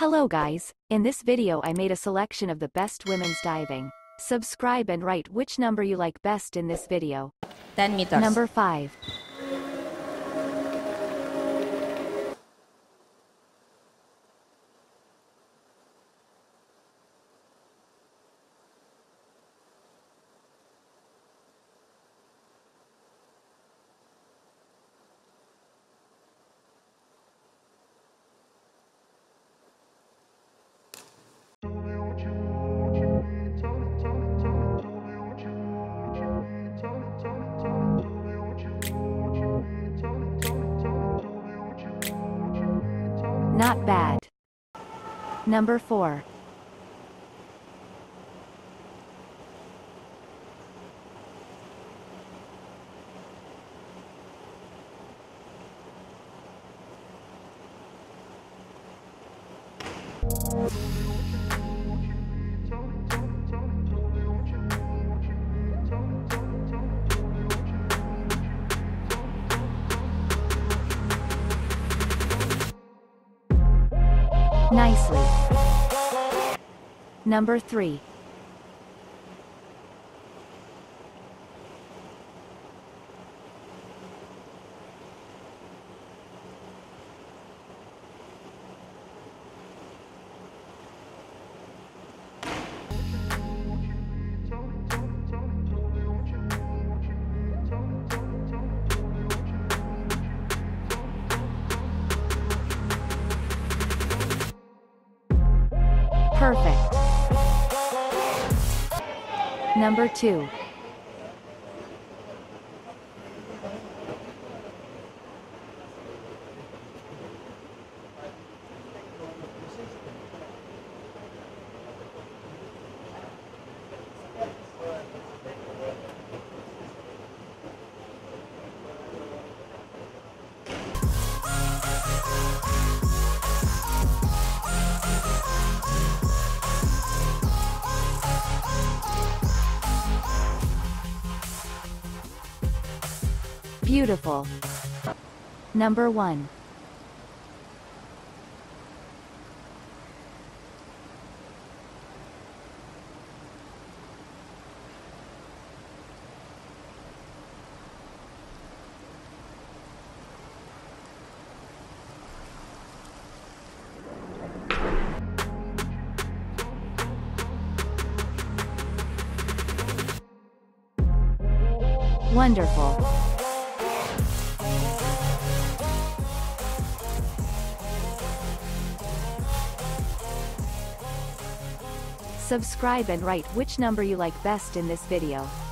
Hello guys, in this video I made a selection of the best women's diving. Subscribe and write which number you like best in this video. 10 meters. Number 5. Not bad. Number 4. Nicely. Number 3. Perfect. Number 2. Beautiful. Number 1. Wonderful. Subscribe and write which number you like best in this video.